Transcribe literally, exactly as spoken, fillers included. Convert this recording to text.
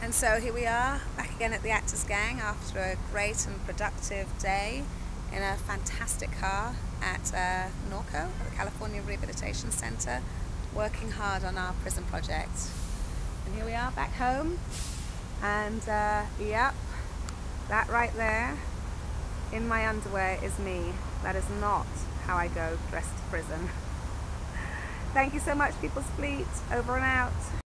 And so here we are, back again at the Actors Gang after a great and productive day in a fantastic car at uh, Norco, at the California Rehabilitation Center, working hard on our prison project. And here we are back home, and uh, yep, that right there in my underwear is me. That is not how I go dressed to prison. Thank you so much, People's Fleet. Over and out.